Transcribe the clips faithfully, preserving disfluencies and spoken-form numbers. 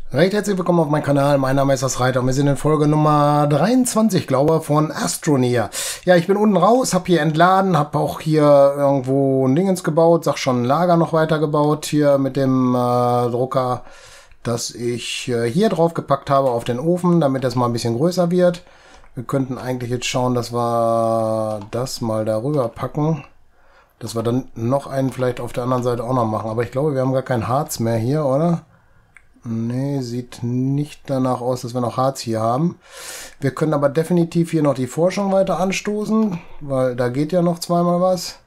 Recht herzlich willkommen auf meinem Kanal. Mein Name ist das Reiter und wir sind in Folge Nummer dreiundzwanzig, glaube ich, von Astroneer. Ja, ich bin unten raus, habe hier entladen, habe auch hier irgendwo ein Dingens gebaut, sag schon ein Lager noch weiter gebaut hier mit dem äh, Drucker, das ich äh, hier drauf gepackt habe auf den Ofen, damit das mal ein bisschen größer wird. Wir könnten eigentlich jetzt schauen, dass wir das mal darüber packen, dass wir dann noch einen vielleicht auf der anderen Seite auch noch machen. Aber ich glaube, wir haben gar kein Harz mehr hier, oder? Nee, sieht nicht danach aus, dass wir noch Harz hier haben. Wir können aber definitiv hier noch die Forschung weiter anstoßen, weil da geht ja noch zweimal was.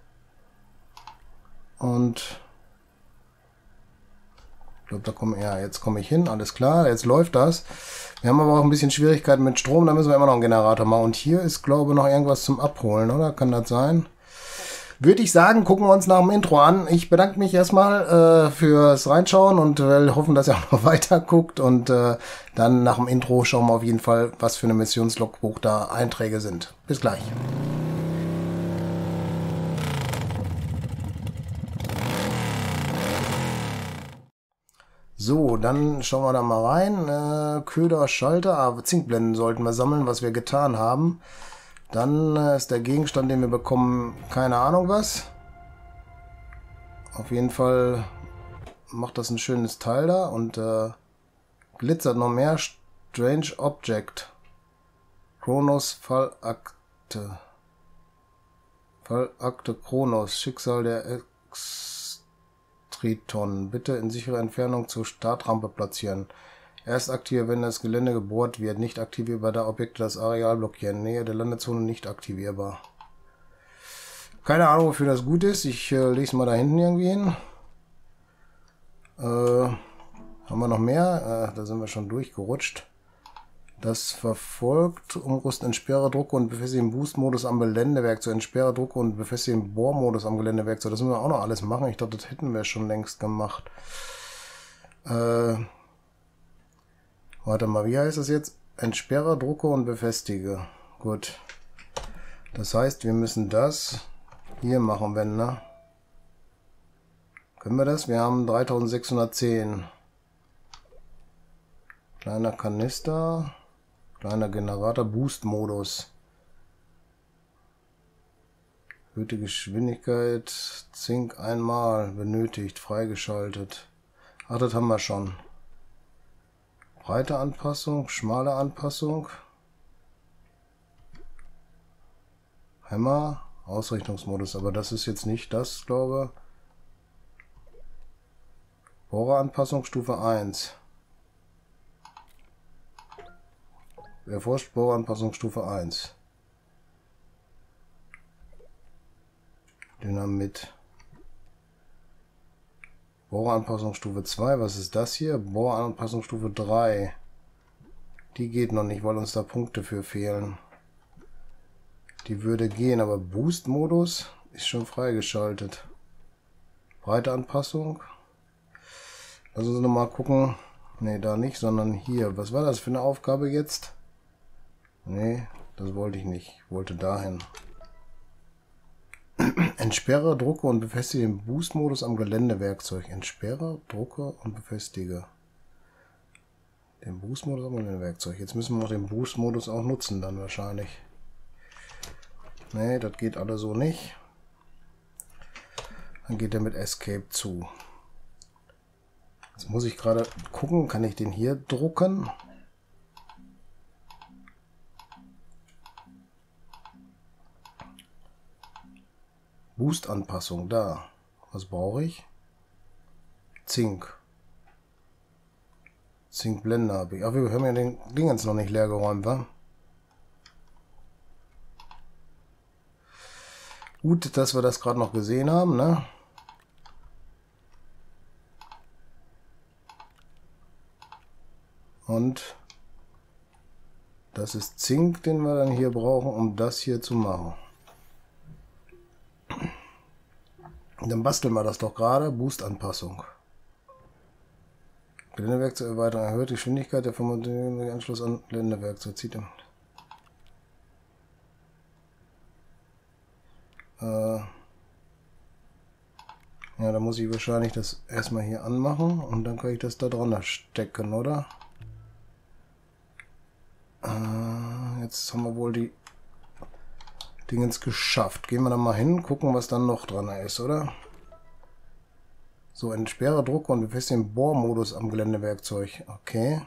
Und ich glaube, da komme ja, jetzt komme ich hin, alles klar, jetzt läuft das. Wir haben aber auch ein bisschen Schwierigkeiten mit Strom, da müssen wir immer noch einen Generator machen. Und hier ist, glaube ich, noch irgendwas zum Abholen, oder? Kann das sein? Würde ich sagen, gucken wir uns nach dem Intro an. Ich bedanke mich erstmal äh, fürs Reinschauen und will hoffen, dass ihr auch noch weiter guckt. Und äh, dann nach dem Intro schauen wir auf jeden Fall, was für eine Missionslogbuch da Einträge sind. Bis gleich. So, dann schauen wir da mal rein. Äh, Köder, Schalter, ah, Zinkblenden sollten wir sammeln, was wir getan haben. Dann äh, ist der Gegenstand, den wir bekommen, keine Ahnung was. Auf jeden Fall macht das ein schönes Teil da und äh, glitzert noch mehr. Strange Object. Kronos Fallakte. Fallakte Kronos. Schicksal der Extriton. Bitte in sichere Entfernung zur Startrampe platzieren. Erst aktivieren, wenn das Gelände gebohrt wird. Nicht aktivierbar, da Objekte das Areal blockieren. Nähe der Landezone nicht aktivierbar. Keine Ahnung, wofür das gut ist. Ich äh, lege es mal da hinten irgendwie hin. Äh, haben wir noch mehr? Äh, da sind wir schon durchgerutscht. Das verfolgt, umrüsten, entsperre Drucke und befestigen Boost-Modus am Geländewerkzeug. Entsperre Drucke und befestigen Bohrmodus am Geländewerkzeug. Das müssen wir auch noch alles machen. Ich dachte, das hätten wir schon längst gemacht. Äh... Warte mal, wie heißt das jetzt? Entsperre, drucke und befestige. Gut. Das heißt, wir müssen das hier machen, wenn, ne? Können wir das? Wir haben dreitausendsechshundertzehn. Kleiner Kanister. Kleiner Generator. Boost-Modus. Erhöhte Geschwindigkeit. Zink einmal benötigt. Freigeschaltet. Ach, das haben wir schon. Breite Anpassung, schmale Anpassung, Hämmer, Ausrichtungsmodus, aber das ist jetzt nicht das, glaube ich. Bohreranpassung Stufe eins. Erforscht Bohreranpassung Stufe eins. Dynamit. Bohranpassung Stufe zwei, was ist das hier? Bohranpassung Stufe drei. Die geht noch nicht, weil uns da Punkte für fehlen. Die würde gehen, aber Boost-Modus ist schon freigeschaltet. Breiteanpassung. Lass uns nochmal gucken. Ne, da nicht, sondern hier. Was war das für eine Aufgabe jetzt? Ne, das wollte ich nicht. Ich wollte dahin. Entsperre, drucke und befestige den Boost-Modus am Geländewerkzeug. Entsperre, drucke und befestige den Boost-Modus am Geländewerkzeug. Jetzt müssen wir noch den Boost-Modus auch nutzen dann wahrscheinlich. Ne, das geht alle so nicht. Dann geht er mit Escape zu. Jetzt muss ich gerade gucken, kann ich den hier drucken? Boost-Anpassung, da. Was brauche ich? Zink. Zinkblende habe ich. Aber wir haben ja den Dingens noch nicht leer geräumt, wa? Gut, dass wir das gerade noch gesehen haben, ne? Und das ist Zink, den wir dann hier brauchen, um das hier zu machen. Dann basteln wir das doch gerade. Boost-Anpassung. Geländewerkzeug erweitern. Erhöht die Geschwindigkeit der vermutlichen Anschluss an Geländewerkzeug. Zieht im äh Ja, da muss ich wahrscheinlich das erstmal hier anmachen und dann kann ich das da dran stecken, oder? Äh, jetzt haben wir wohl die Dingens geschafft. Gehen wir da mal hin, gucken, was dann noch dran ist, oder? So, entsperre Drucker und befestigen Bohrmodus am Geländewerkzeug. Okay.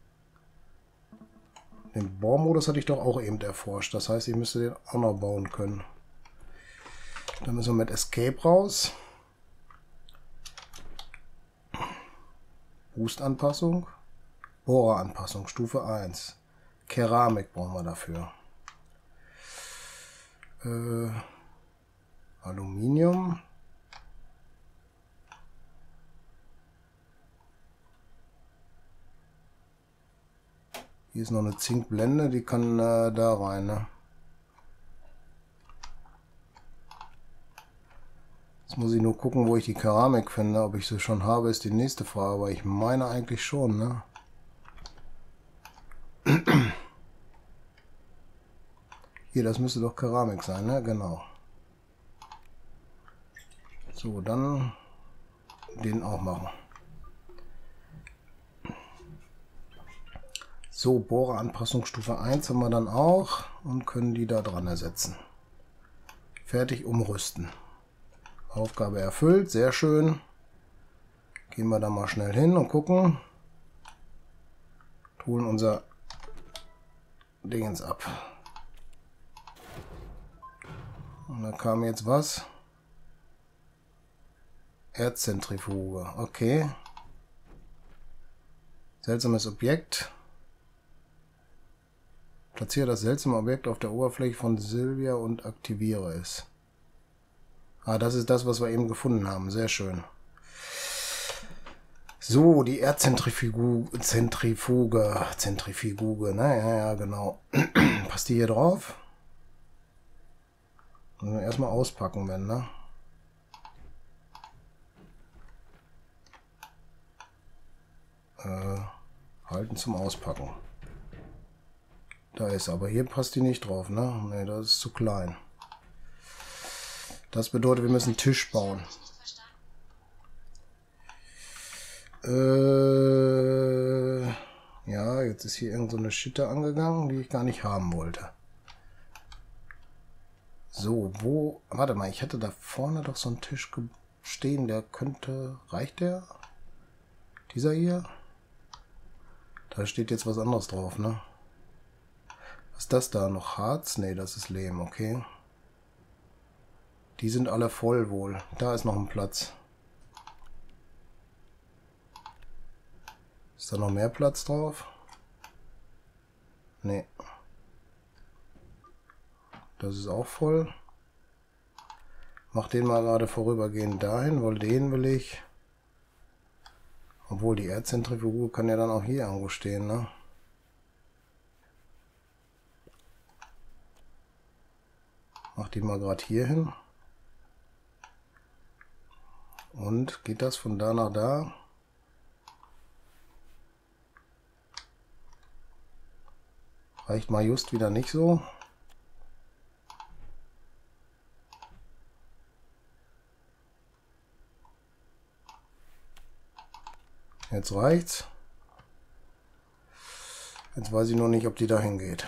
Den Bohrmodus hatte ich doch auch eben erforscht. Das heißt, ich müsste den auch noch bauen können. Dann müssen wir mit Escape raus. Boost-Anpassung. Bohreranpassung, Stufe eins. Keramik brauchen wir dafür. Äh, Aluminium. Hier ist noch eine Zinkblende, die kann äh, da rein, ne? Jetzt muss ich nur gucken, wo ich die Keramik finde. Ob ich sie schon habe, ist die nächste Frage. Aber ich meine eigentlich schon, ne? Hier, das müsste doch Keramik sein, ne? Genau. So, dann den auch machen. So, Bohreranpassung Stufe eins haben wir dann auch und können die da dran ersetzen. Fertig umrüsten. Aufgabe erfüllt, sehr schön. Gehen wir da mal schnell hin und gucken. Holen unser Dingens ab. Und da kam jetzt was? Erdzentrifuge, okay. Seltsames Objekt. Platziere das seltsame Objekt auf der Oberfläche von Silvia und aktiviere es. Ah, das ist das, was wir eben gefunden haben. Sehr schön. So, die Erdzentrifuge. Zentrifuge. Zentrifuge, ne? Ja, ja, genau. Passt die hier drauf? Müssen wir erstmal auspacken, wenn, ne? Äh, halten zum Auspacken. Da ist, aber hier passt die nicht drauf, ne? Ne, das ist zu klein. Das bedeutet, wir müssen einen Tisch bauen. Äh, ja, jetzt ist hier irgend so eine Schitte angegangen, die ich gar nicht haben wollte. So, wo... Warte mal, ich hatte da vorne doch so einen Tisch stehen, der könnte... Reicht der? Dieser hier? Da steht jetzt was anderes drauf, ne? Was ist das da? Noch Harz? Ne, das ist Lehm, okay. Die sind alle voll wohl. Da ist noch ein Platz. Ist da noch mehr Platz drauf? Ne. Das ist auch voll. Mach den mal gerade vorübergehend dahin, weil den will ich... Obwohl, die Erdzentrifuge kann ja dann auch hier irgendwo stehen, ne? Mach die mal gerade hier hin. Und geht das von da nach da? Reicht mal just wieder nicht so. Jetzt reicht's. Jetzt weiß ich nur nicht, ob die dahin geht.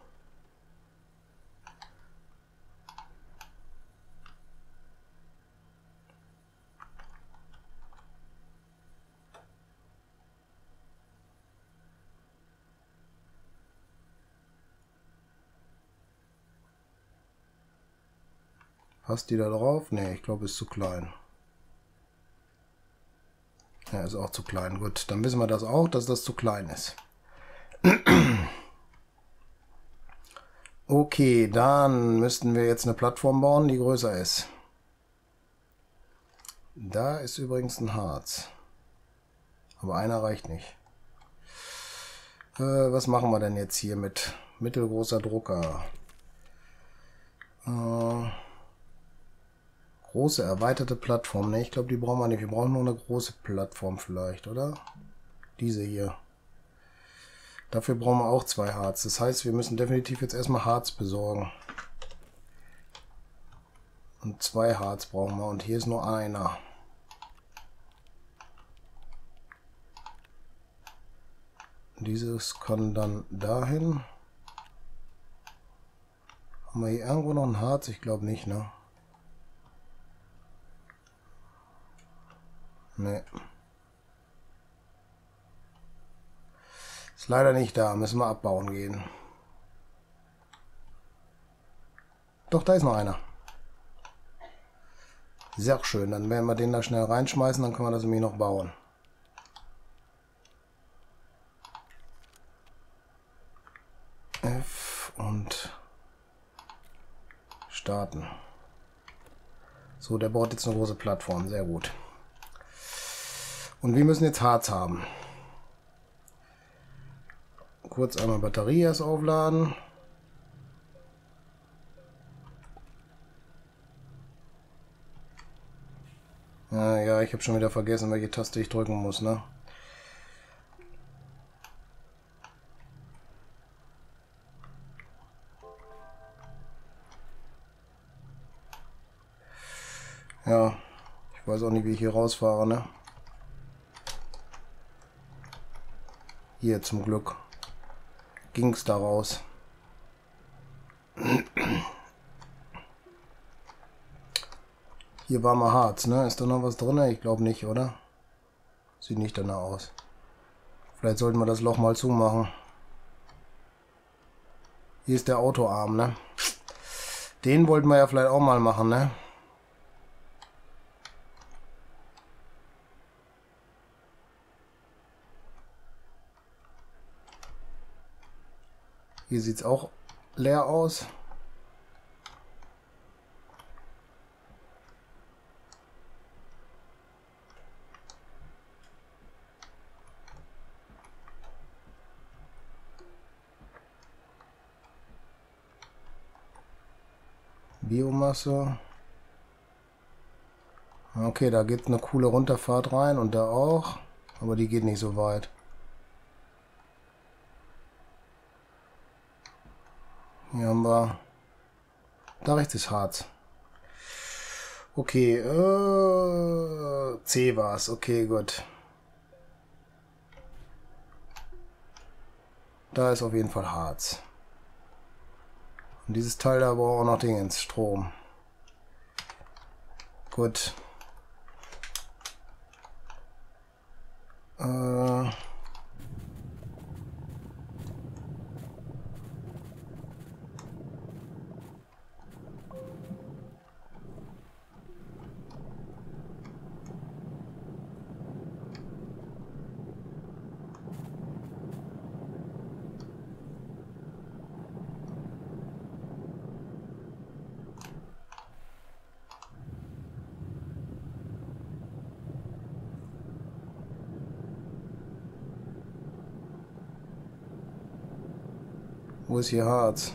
Passt die da drauf? Ne, ich glaube, ist zu klein. Ja, ist auch zu klein. Gut, dann wissen wir das auch, dass das zu klein ist. Okay, dann müssten wir jetzt eine Plattform bauen, die größer ist. Da ist übrigens ein Harz. Aber einer reicht nicht. Äh, was machen wir denn jetzt hier mit mittelgroßer Drucker? Äh... Große, erweiterte Plattform. Ne, ich glaube, die brauchen wir nicht. Wir brauchen nur eine große Plattform vielleicht, oder? Diese hier. Dafür brauchen wir auch zwei Harz. Das heißt, wir müssen definitiv jetzt erstmal Harz besorgen. Und zwei Harz brauchen wir. Und hier ist nur einer. Dieses kann dann dahin. Haben wir hier irgendwo noch ein Harz? Ich glaube nicht, ne? Ne. Ist leider nicht da. Müssen wir abbauen gehen. Doch, da ist noch einer. Sehr schön. Dann werden wir den da schnell reinschmeißen. Dann können wir das nämlich noch bauen. F und starten. So, der baut jetzt eine große Plattform. Sehr gut. Und wir müssen jetzt Harz haben. Kurz einmal Batterie erst aufladen. Ja, ja, ich habe schon wieder vergessen, welche Taste ich drücken muss, ne? Ja, ich weiß auch nicht, wie ich hier rausfahre, ne? Hier zum Glück ging es da raus. Hier war mal Harz, ne? Ist da noch was drin? Ich glaube nicht, oder? Sieht nicht danach aus. Vielleicht sollten wir das Loch mal zumachen. Hier ist der Autoarm, ne? Den wollten wir ja vielleicht auch mal machen, ne? Hier sieht es auch leer aus. Biomasse. Okay, da geht eine coole Runterfahrt rein und da auch. Aber die geht nicht so weit. Hier haben wir... Da rechts ist Harz. Okay, äh, C war es. Okay, gut. Da ist auf jeden Fall Harz. Und dieses Teil da braucht auch noch Dingens, Strom. Gut. Äh... Wo ist hier Harz?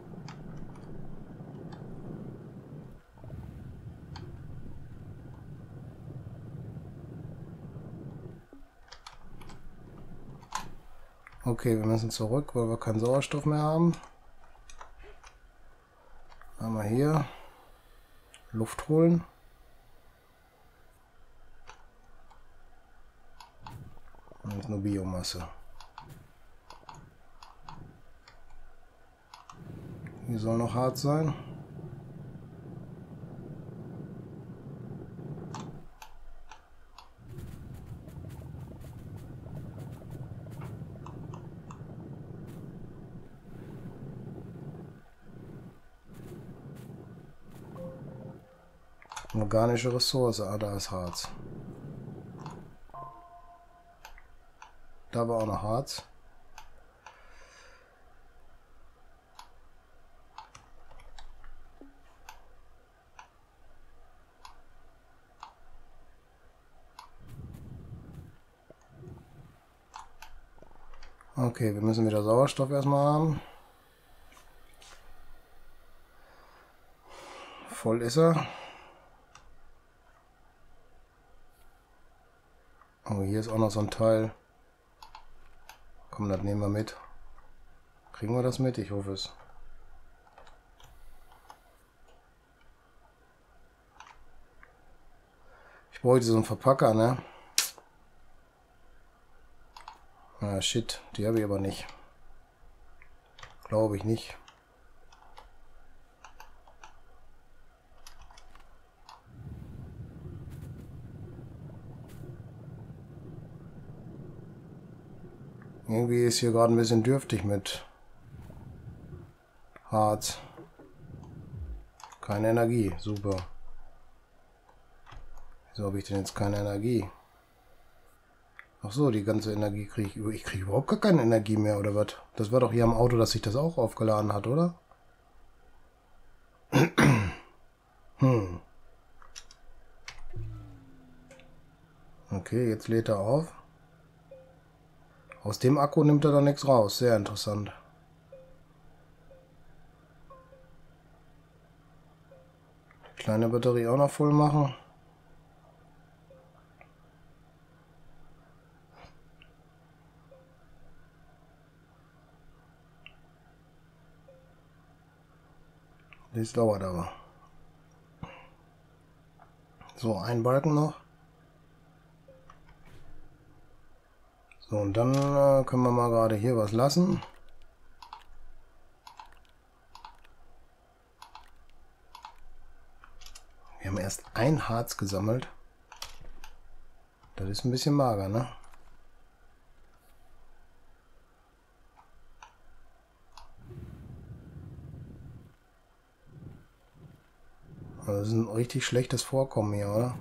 Okay, wir müssen zurück, weil wir keinen Sauerstoff mehr haben. Einmal hier Luft holen. Und das ist nur Biomasse. Hier soll noch Harz sein. Organische Ressource, ah, da ist Harz. Da war auch noch Harz. Okay, wir müssen wieder Sauerstoff erstmal haben. Voll ist er. Oh, hier ist auch noch so ein Teil. Komm, das nehmen wir mit. Kriegen wir das mit? Ich hoffe es. Ich bräuchte so einen Verpacker, ne? Ah, shit, die habe ich aber nicht. Glaube ich nicht. Irgendwie ist hier gerade ein bisschen dürftig mit Harz. Keine Energie, super. Wieso habe ich denn jetzt keine Energie? Ach so, die ganze Energie kriege ich... Ich kriege überhaupt gar keine Energie mehr, oder was? Das war doch hier am Auto, dass sich das auch aufgeladen hat, oder? Hm. Okay, jetzt lädt er auf. Aus dem Akku nimmt er dann nichts raus. Sehr interessant. Kleine Batterie auch noch voll machen. Das dauert aber. So, ein Balken noch. So, und dann äh, können wir mal gerade hier was lassen. Wir haben erst ein Harz gesammelt. Das ist ein bisschen mager, ne? Also das ist ein richtig schlechtes Vorkommen hier, oder?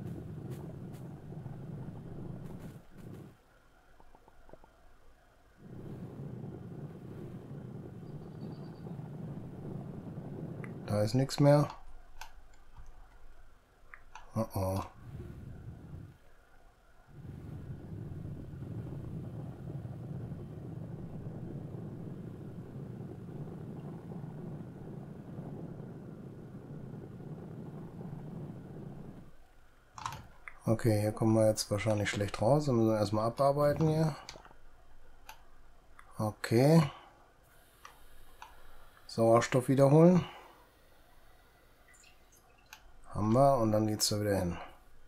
Da ist nichts mehr. Oh oh. Okay, hier kommen wir jetzt wahrscheinlich schlecht raus. Dann müssen wir erstmal abarbeiten hier. Okay. Sauerstoff wiederholen. Haben wir und dann geht's da wieder hin.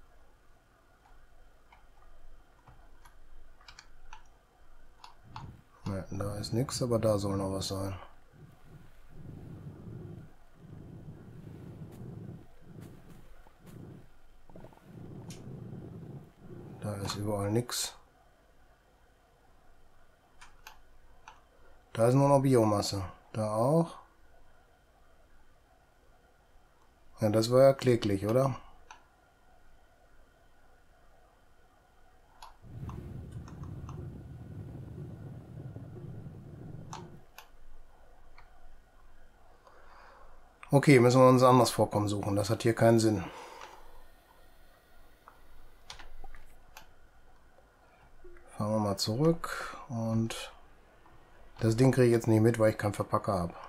Ne, da ist nichts, aber da soll noch was sein. Da ist überall nichts. Da ist nur noch Biomasse. Da auch. Ja, das war ja kläglich, oder? Okay, müssen wir uns ein anderes Vorkommen suchen. Das hat hier keinen Sinn. Fahren wir mal zurück und das Ding kriege ich jetzt nicht mit, weil ich keinen Verpacker habe.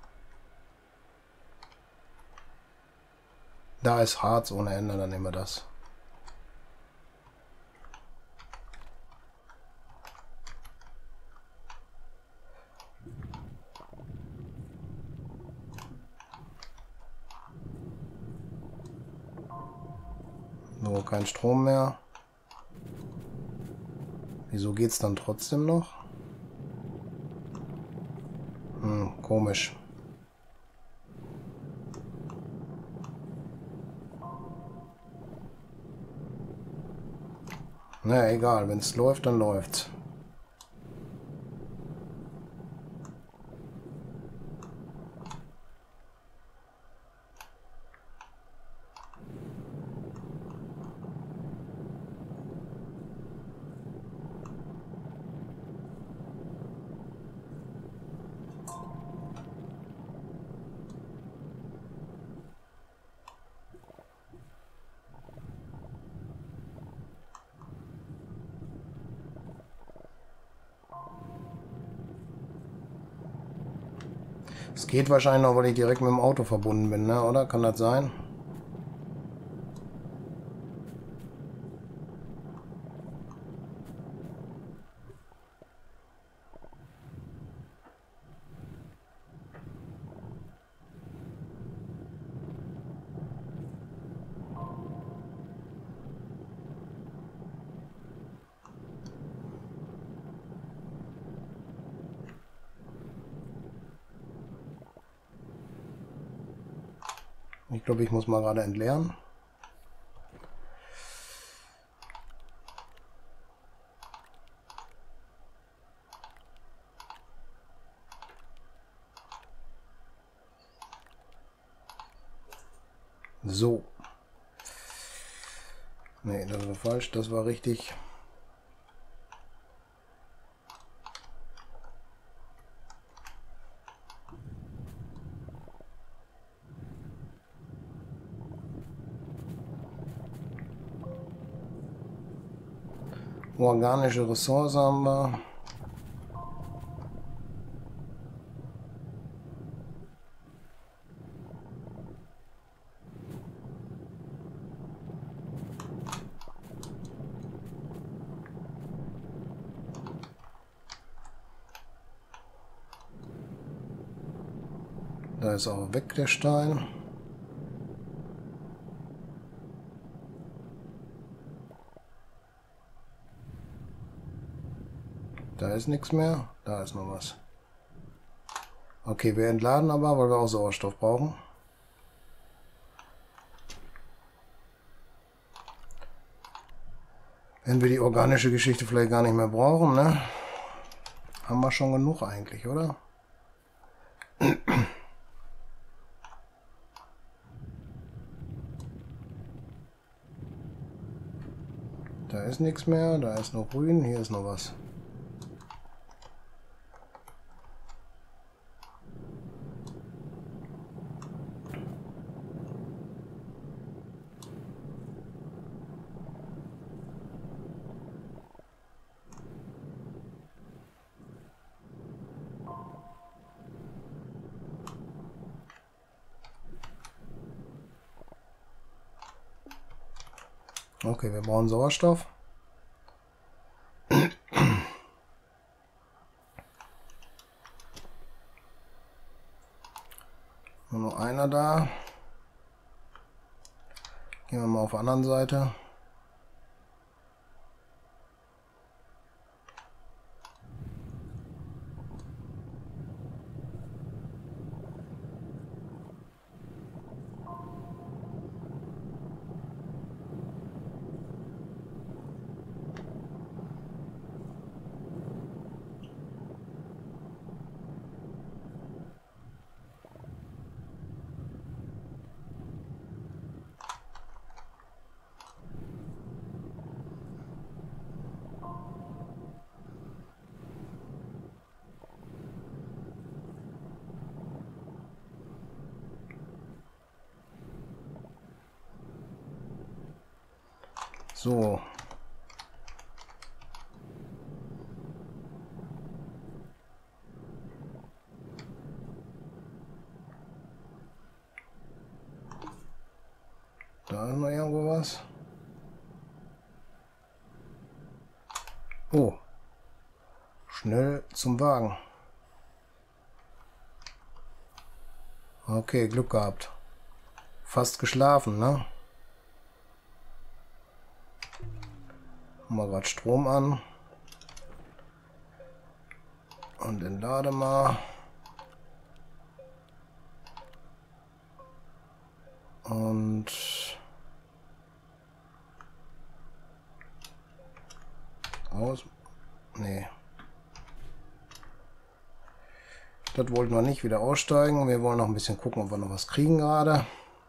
Da ist Harz ohne Ende, dann nehmen wir das. So, kein Strom mehr. Wieso geht's dann trotzdem noch? Hm, komisch. Na egal, wenn es läuft, dann läuft's. Es geht wahrscheinlich noch, weil ich direkt mit dem Auto verbunden bin, ne? Oder? Kann das sein? Ich glaube, ich muss mal gerade entleeren. So. Nee, das war falsch, das war richtig. Organische Ressource haben wir. Da ist auch weg der Stein. Da ist nichts mehr. Da ist noch was. Okay, wir entladen aber, weil wir auch Sauerstoff brauchen. Wenn wir die organische Geschichte vielleicht gar nicht mehr brauchen, ne? Haben wir schon genug eigentlich, oder? Da ist nichts mehr, da ist noch grün, hier ist noch was. Okay, wir brauchen Sauerstoff. Nur noch einer da. Gehen wir mal auf der anderen Seite. So. Da ist noch irgendwo was. Oh. Schnell zum Wagen. Okay, Glück gehabt. Fast geschlafen, ne? Mal gerade Strom an. Und entlade mal. Und aus. Nee. Das wollten wir nicht wieder aussteigen. Wir wollen noch ein bisschen gucken, ob wir noch was kriegen gerade.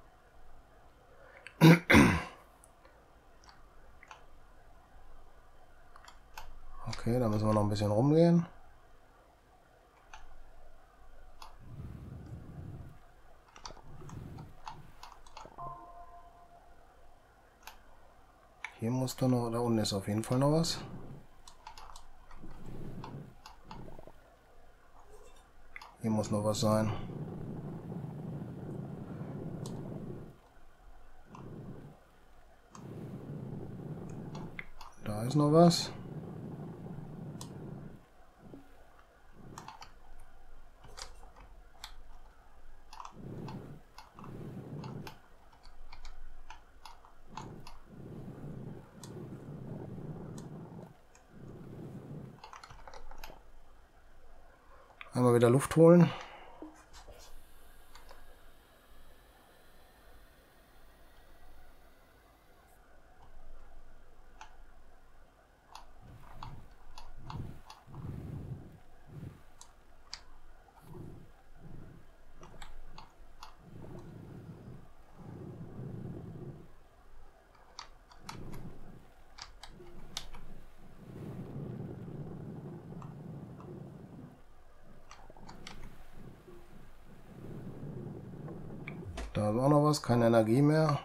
Okay, da müssen wir noch ein bisschen rumgehen. Hier muss da noch, da unten ist auf jeden Fall noch was. Hier muss noch was sein. Da ist noch was. Einmal wieder Luft holen. Da ist auch noch was, keine Energie mehr.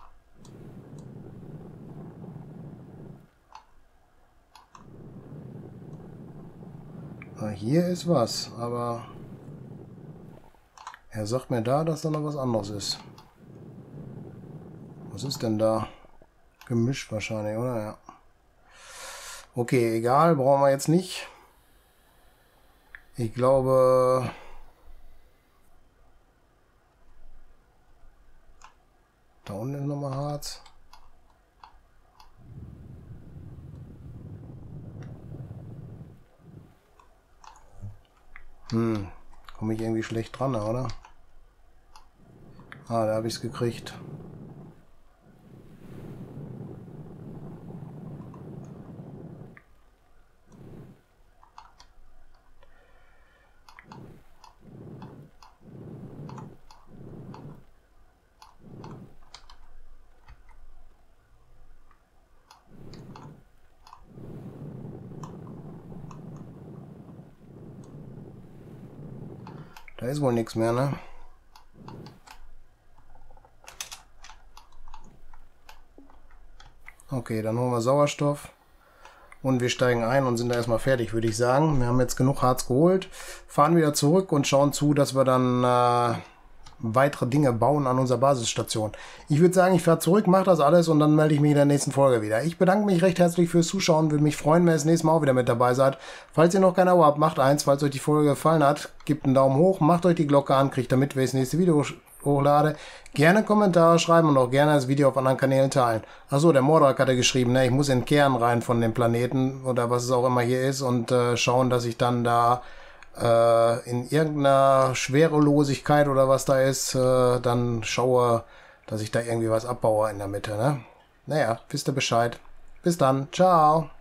Na, hier ist was, aber er sagt mir da, dass da noch was anderes ist. Was ist denn da? Gemisch wahrscheinlich, oder? Ja. Okay, egal, brauchen wir jetzt nicht. Ich glaube... Da unten ist nochmal Harz. Hm, komme ich irgendwie schlecht dran, oder? Ah, da habe ich es gekriegt. Da ist wohl nichts mehr, ne? Okay, dann holen wir Sauerstoff und wir steigen ein und sind da erstmal fertig, würde ich sagen. Wir haben jetzt genug Harz geholt, fahren wieder zurück und schauen zu, dass wir dann äh, weitere Dinge bauen an unserer Basisstation. Ich würde sagen, ich fahre zurück, mache das alles und dann melde ich mich in der nächsten Folge wieder. Ich bedanke mich recht herzlich fürs Zuschauen, würde mich freuen, wenn ihr das nächste Mal auch wieder mit dabei seid. Falls ihr noch kein Abo habt, macht eins. Falls euch die Folge gefallen hat, gebt einen Daumen hoch, macht euch die Glocke an, kriegt damit, wenn ich das nächste Video hochlade. Gerne Kommentare schreiben und auch gerne das Video auf anderen Kanälen teilen. Achso, der Mordrak hatte geschrieben, ne, ich muss in den Kern rein von dem Planeten oder was es auch immer hier ist und äh, schauen, dass ich dann da äh, in irgendeiner Schwerelosigkeit oder was da ist, äh, dann schaue, dass ich da irgendwie was abbaue in der Mitte. Ne? Naja, wisst ihr Bescheid. Bis dann. Ciao.